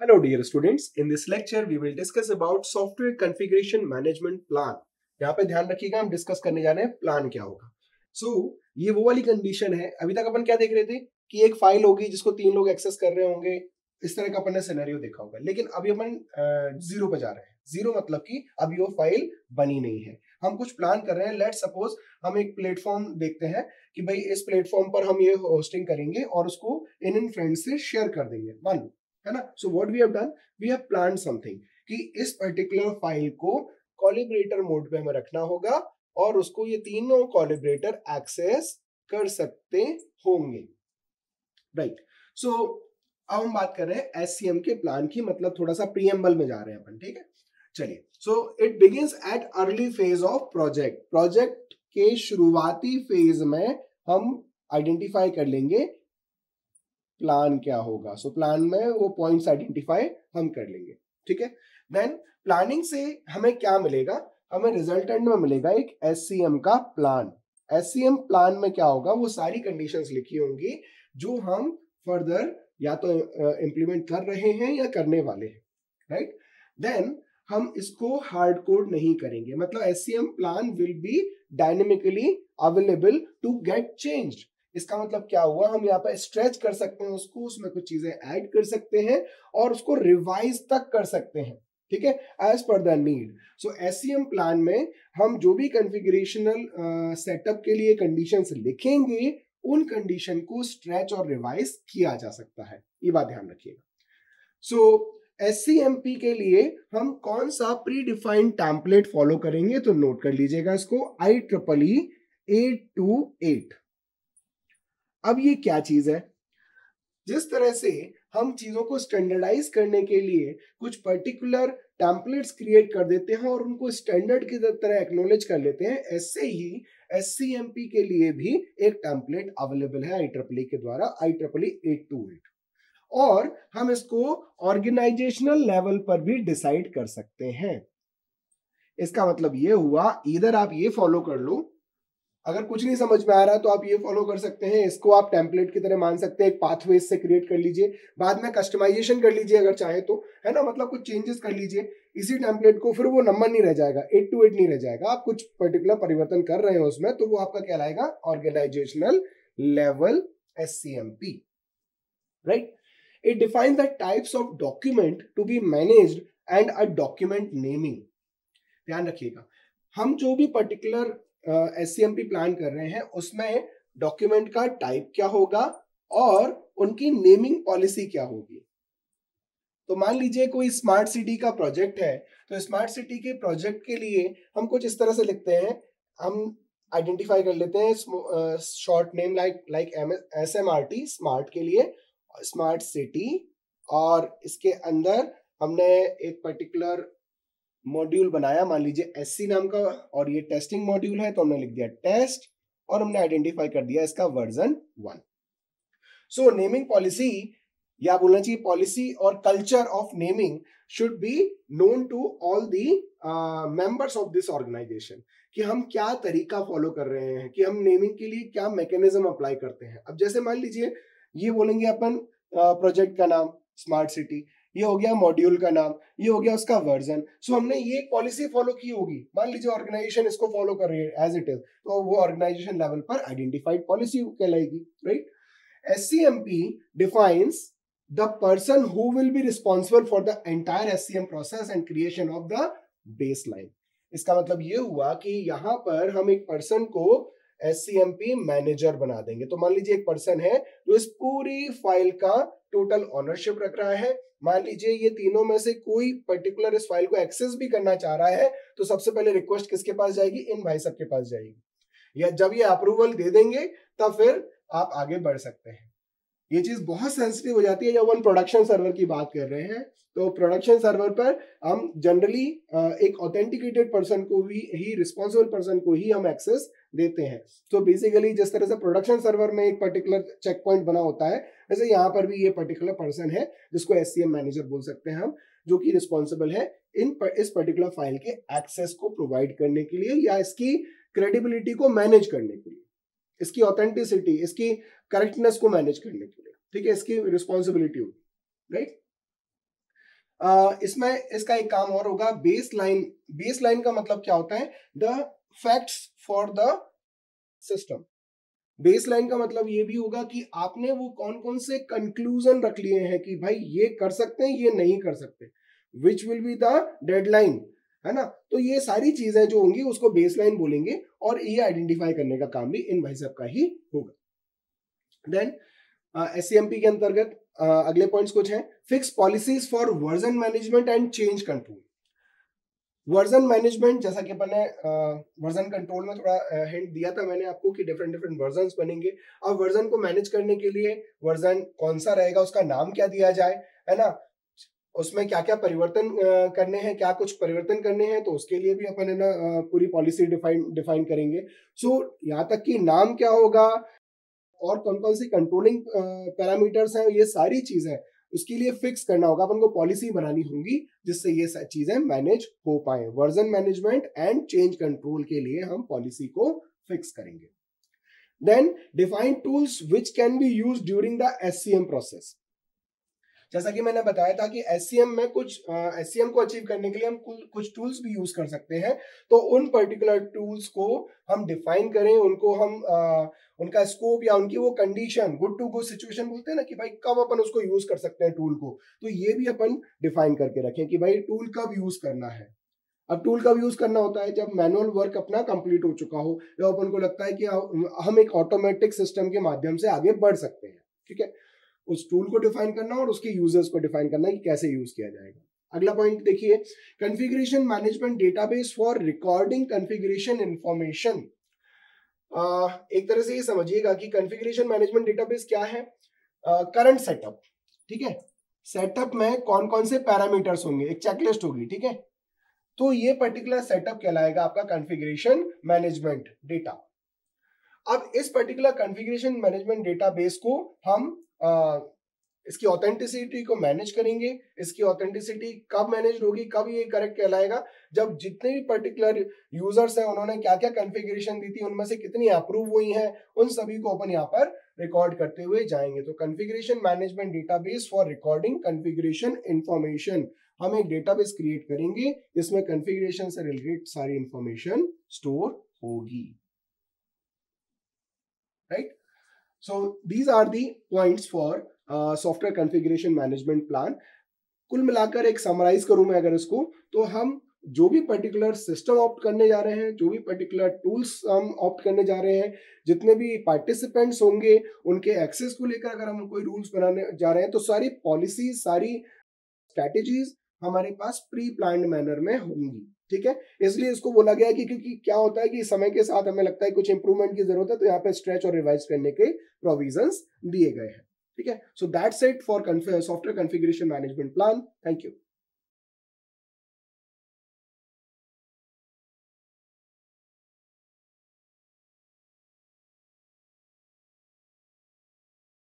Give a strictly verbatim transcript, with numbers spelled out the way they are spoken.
Hello dear students, in this lecture we will discuss about software configuration management plan. यहाँ पे ध्यान रखिएगा, हम डिस्कस करने जा रहे हैं प्लान क्या होगा. सो so, ये वो वाली कंडीशन है. अभी तक अपन क्या देख रहे थे कि एक फाइल होगी जिसको तीन लोग एक्सेस कर रहे होंगे, इस तरह का अपन ने सिनेरियो देखा होगा. लेकिन अभी अपन जीरो पे जा रहे हैं. जीरो मतलब कि अभी वो फाइल बनी नहीं है, हम कुछ प्लान कर रहे हैं. लेट सपोज हम एक प्लेटफॉर्म देखते हैं कि भाई इस प्लेटफॉर्म पर हम ये होस्टिंग करेंगे और उसको इन इन फ्रेंड्स से शेयर कर देंगे, वन है ना. So what we have done, we have plan something कि इस पर्टिकुलर फाइल को कोलैबोरेटर मोड पे हमें रखना होगा और उसको ये तीनों कोलैबोरेटर एक्सेस कर सकते होंगे, राइट. सो अब हम बात कर रहे हैं एससीएम के प्लान की, मतलब थोड़ा सा प्रीएम्बल में जा रहे हैं अपन, ठीक है. चलिए, so it begins at early phase of project. Project के शुरुआती फेज में हम आइडेंटिफाई कर लेंगे प्लान क्या होगा. सो so, प्लान में वो पॉइंट्स आइडेंटिफाई हम कर लेंगे, ठीक है. देन प्लानिंग से हमें क्या मिलेगा, हमें रिजल्टेंट में मिलेगा एक एससीएम का प्लान. एससीएम प्लान में क्या होगा, वो सारी कंडीशंस लिखी होंगी जो हम फर्दर या तो इंप्लीमेंट कर रहे हैं या करने वाले हैं, राइट. देन हम इसको हार्ड कोड नहीं करेंगे, मतलब SCM plan will be dynamically available to get changed. इसका मतलब क्या हुआ, हम यहाँ पे स्ट्रेच कर सकते हैं उसको, उसमें कुछ चीजें ऐड कर सकते हैं और उसको रिवाइज तक कर सकते हैं, ठीक है, as per the need. So SCM plan में हम जो भी कॉन्फ़िगरेशनल सेटअप के लिए कंडीशंस लिखेंगे, उन कंडीशन को स्ट्रेच और रिवाइज किया जा सकता है, ये बात ध्यान रखिएगा. सो एससीएमपी के लिए हम कौन सा प्री डिफाइंड टेम्पलेट फॉलो करेंगे, तो नोट कर लीजिएगा इसको, I triple E eight two eight. अब ये क्या चीज है, जिस तरह से हम चीजों को स्टैंडर्डाइज करने के लिए कुछ पर्टिकुलर टेम्पलेट्स क्रिएट कर देते हैं और उनको स्टैंडर्ड की तरह एक्नॉलेज कर लेते हैं, ऐसे ही एससीएमपी के लिए भी एक टेम्पलेट अवेलेबल है आई ट्रिपल ई के द्वारा, I triple E eight two eight. और हम इसको ऑर्गेनाइजेशनल लेवल पर भी डिसाइड कर सकते हैं. इसका मतलब ये हुआ, इधर आप ये फॉलो कर लो, अगर कुछ नहीं समझ में आ रहा तो आप ये फॉलो कर सकते हैं, इसको आप टेम्पलेट की तरह मान सकते हैं, एक पाथवे से क्रिएट कर लीजिए, बाद में कस्टमाइजेशन कर लीजिए अगर चाहे तो, है ना, मतलब कुछ चेंजेस कर लीजिए इसी टेम्पलेट को. फिर वो नंबर नहीं रह जाएगा, एट टू एट नहीं रह जाएगा, आप कुछ पर्टिकुलर परिवर्तन कर रहे हैं उसमें, तो वो आपका कहलाएगा organisational level SCMP, right. It defines the types of document to be managed and a document naming. ध्यान रखिएगा, हम जो भी पर्टिकुलर एससीएमपी प्लान कर रहे हैं उसमें डॉक्यूमेंट का टाइप क्या होगा और उनकी नेमिंग पॉलिसी क्या होगी. तो मान लीजिए कोई स्मार्ट सिटी का प्रोजेक्ट है, तो स्मार्ट सिटी के प्रोजेक्ट के लिए हम कुछ इस तरह से लिखते हैं, हम आइडेंटिफाई कर लेते हैं short name like like SMRT, smart के लिए स्मार्ट सिटी, और इसके अंदर हमने एक पर्टिकुलर मॉड्यूल बनाया, मान लीजिए एससी नाम का, और ये टेस्टिंग मॉड्यूल है तो हमने लिख दिया टेस्ट और हमने आइडेंटिफाई कर दिया इसका version one. So naming policy, या बोलना चाहिए पॉलिसी और culture of naming should be known to all the members of this organisation, कि हम क्या तरीका फॉलो कर रहे हैं, कि हम नेमिंग के लिए क्या मैकेनिज्म अप्लाई करते हैं. अब जैसे मान लीजिए ये बोलेंगे अपन प्रोजेक्ट uh, का नाम स्मार्ट सिटी, ये हो गया मॉड्यूल का नाम, ये हो गया उसका वर्जन. सो so, हमने ये एक पॉलिसी फॉलो की होगी, मान लीजिए ऑर्गेनाइजेशन इसको फॉलो कर रही है एज इट इज, तो वो ऑर्गेनाइजेशन लेवल पर आइडेंटिफाइड पॉलिसी कहलाएगी, right. SCMP defines the person who will be responsible for the entire SCM process and creation of the baseline. इसका मतलब ये हुआ कि यहाँ पर हम एक पर्सन को एससीएमपी मैनेजर बना देंगे. तो मान लीजिए एक पर्सन है जो इस पूरी फाइल का टोटल ऑनरशिप रख रहा है. मान लीजिए ये तीनों में से कोई पर्टिकुलर इस फाइल को एक्सेस भी करना चाह रहा है, तो सबसे पहले रिक्वेस्ट किसके पास जाएगी, इन भाई सब के पास जाएगी, या जब ये अप्रूवल दे देंगे तब फिर आप आगे बढ़ सकते हैं. ये चीज बहुत सेंसिटिव हो जाती है जब हम प्रोडक्शन सर्वर की बात कर रहे हैं. तो प्रोडक्शन सर्वर पर हम जनरली एक ऑथेंटिकेटेड पर्सन को भी ही रिस्पॉन्सिबल पर्सन को ही हम एक्सेस देते हैं. तो बेसिकली जिस तरह से प्रोडक्शन सर्वर में एक पर्टिकुलर चेक पॉइंट बना होता है, वैसे यहाँ पर भी ये पर्टिकुलर पर्सन है जिसको एससीएम मैनेजर बोल सकते हैं हम, जो कि रिस्पॉन्सिबल है इन इस पर्टिकुलर फाइल के एक्सेस को प्रोवाइड करने के लिए, या इसकी क्रेडिबिलिटी को मैनेज करने के लिए, इसकी ऑथेंटिसिटी, इसकी करेक्टनेस को मैनेज करने के लिए, ठीक है, इसकी रिस्पॉन्सिबिलिटी होगी, राइट. uh, इसमें इसका एक काम और होगा, बेस लाइन। बेस लाइन का मतलब क्या होता है, the facts for the system. Baseline का मतलब ये भी होगा कि आपने वो कौन कौन से कंक्लूजन रख लिए हैं कि भाई ये कर सकते हैं, ये नहीं कर सकते, which will be the deadline, है ना। तो ये सारी चीजें जो होंगी उसको बेस लाइन बोलेंगे, और ये आइडेंटिफाई करने का काम भी इन भाई साहब का ही होगा। Then S C M P के अंतर्गत uh, अगले पॉइंट्स कुछ हैं। Fix policies for version management and change control. Version management, जैसा कि अपन ने वर्जन कंट्रोल में थोड़ा हिंट uh, दिया था मैंने आपको कि डिफरेंट डिफरेंट वर्जन्स बनेंगे। अब वर्जन को मैनेज करने के लिए वर्जन कौन सा रहेगा, उसका नाम क्या दिया जाए, है ना, उसमें क्या क्या परिवर्तन uh, करने हैं, क्या कुछ परिवर्तन करने हैं, तो उसके लिए भी अपन है ना uh, पूरी पॉलिसी डिफाइन डिफाइन करेंगे। सो so, यहाँ तक कि नाम क्या होगा और कौन कौन सी कंट्रोलिंग पैरामीटर्स हैं, ये सारी चीजें उसके लिए फिक्स करना होगा, अपन को पॉलिसी बनानी होगी जिससे ये सारी चीजें मैनेज हो पाए। Version management and change control के लिए हम पॉलिसी को फिक्स करेंगे। Then define tools which can be used during the SCM process. जैसा कि मैंने बताया था कि एससीएम में कुछ एससीएम को अचीव करने के लिए हम कुछ टूल्स भी यूज कर सकते हैं, तो उन पर्टिकुलर टूल्स को हम डिफाइन करें, उनको हम आ, उनका स्कोप या उनकी वो condition, good to good situation बोलते हैं ना कि भाई कब अपन उसको यूज कर सकते हैं टूल को, तो ये भी अपन डिफाइन करके रखें कि भाई टूल कब यूज करना है। अब टूल कब यूज करना होता है, जब मैनुअल वर्क अपना कंप्लीट हो चुका हो, या अपन को लगता है कि हम एक ऑटोमेटिक सिस्टम के माध्यम से आगे बढ़ सकते हैं, ठीक है। उस टूल को डिफाइन करना और उसके यूजर्स को डिफाइन करना कि कैसे यूज किया जाएगा। अगला पॉइंट देखिए, configuration management database for recording configuration information. एक तरह से ये समझिएगा कि कॉन्फ़िगरेशन मैनेजमेंट डेटाबेस क्या है, करंट uh, सेटअप, ठीक है। सेटअप में कौन कौन से पैरामीटर्स होंगे, एक चेकलिस्ट होगी, ठीक है, तो ये पर्टिकुलर सेटअप कहलाएगा आपका कॉन्फ़िगरेशन मैनेजमेंट डेटा। अब इस पर्टिकुलर कॉन्फ़िगरेशन मैनेजमेंट डेटाबेस को हम आ, इसकी ऑथेंटिसिटी को मैनेज करेंगे। इसकी ऑथेंटिसिटी कब मैनेज होगी, कब ये करेक्ट कहलाएगा, जब जितने भी पर्टिकुलर यूजर्स हैं उन्होंने क्या क्या कॉन्फ़िगरेशन दी थी, उनमें से कितनी अप्रूव हुई हैं, उन सभी को अपन यहाँ पर रिकॉर्ड करते हुए जाएंगे। तो configuration management database for recording configuration information, हम एक डेटाबेस क्रिएट करेंगे जिसमें कॉन्फ़िगरेशन से रिलेटेड सारी इंफॉर्मेशन स्टोर होगी, right. So these are the points for uh, software configuration management plan. कुल मिलाकर एक समराइज करूं मैं अगर इसको, तो हम जो भी पर्टिकुलर सिस्टम ऑप्ट करने जा रहे हैं, जो भी पर्टिकुलर टूल्स हम ऑप्ट करने जा रहे हैं, जितने भी पार्टिसिपेंट्स होंगे उनके एक्सेस को लेकर अगर हम कोई रूल्स बनाने जा रहे हैं, तो सारी पॉलिसीज, सारी स्ट्रैटेजीज हमारे पास प्री प्लान्ड मैनर में होंगी, ठीक है। इसलिए इसको बोला गया है कि क्योंकि क्या होता है कि समय के साथ हमें लगता है कुछ इंप्रूवमेंट की जरूरत है, तो यहाँ पे स्ट्रेच और रिवाइज करने के प्रोविजंस दिए गए हैं, ठीक है। So that's it for software configuration management plan. Thank you.